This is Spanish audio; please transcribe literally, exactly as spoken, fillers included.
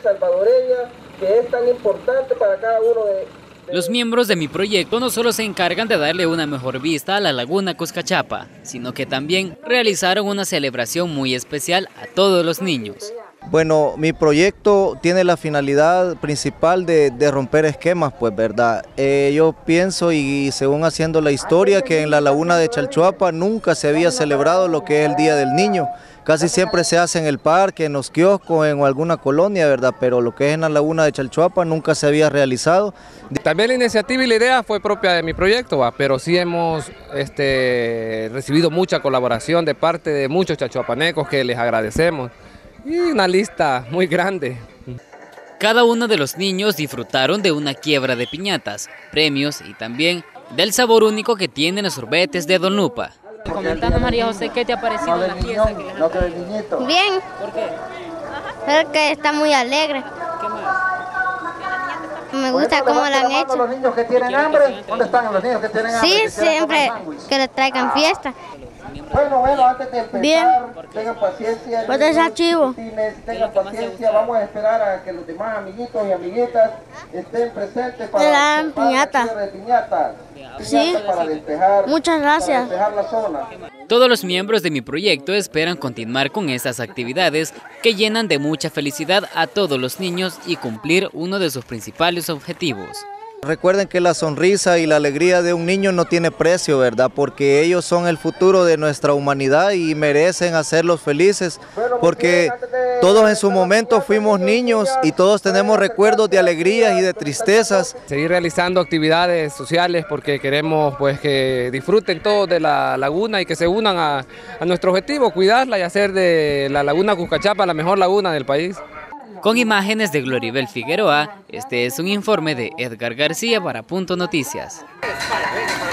salvadoreña que es tan importante para cada uno de... de... Los miembros de mi proyecto no solo se encargan de darle una mejor vista a la laguna Cuscachapa, sino que también realizaron una celebración muy especial a todos los niños. Bueno, mi proyecto tiene la finalidad principal de, de romper esquemas, pues, ¿verdad? Eh, yo pienso, y según haciendo la historia, que en la laguna de Chalchuapa nunca se había celebrado lo que es el Día del Niño. Casi siempre se hace en el parque, en los kioscos, en alguna colonia, ¿verdad? Pero lo que es en la laguna de Chalchuapa nunca se había realizado. También la iniciativa y la idea fue propia de mi proyecto, ¿va? Pero sí hemos este, recibido mucha colaboración de parte de muchos chalchuapanecos que les agradecemos. Y una lista muy grande. Cada uno de los niños disfrutaron de una quiebra de piñatas, premios y también del sabor único que tienen los sorbetes de Don Lupa. Comentando, María José, ¿qué te ha parecido la fiesta que les han dado? Bien. ¿Por qué? Porque está muy alegre. ¿Qué más? Me gusta cómo la han hecho. ¿Los niños que tienen hambre? ¿Dónde están los niños que tienen hambre? Sí, siempre que les traigan fiesta. Bueno, bueno, antes de empezar, Bien. tengan paciencia. Pues es archivo. Tengan paciencia, vamos a esperar a que los demás amiguitos y amiguitas estén presentes para Le dan para piñata. la quiebra de piñatas. Sí. Piñatas para despejar, Muchas gracias. para despejar la zona. Todos los miembros de mi proyecto esperan continuar con estas actividades que llenan de mucha felicidad a todos los niños y cumplir uno de sus principales objetivos. Recuerden que la sonrisa y la alegría de un niño no tiene precio, ¿verdad? Porque ellos son el futuro de nuestra humanidad y merecen hacerlos felices, porque todos en su momento fuimos niños y todos tenemos recuerdos de alegrías y de tristezas. Seguir realizando actividades sociales porque queremos pues que disfruten todos de la laguna y que se unan a, a nuestro objetivo, cuidarla y hacer de la laguna Cuscachapa la mejor laguna del país. Con imágenes de Gloribel Figueroa, este es un informe de Edgar García para Punto Noticias.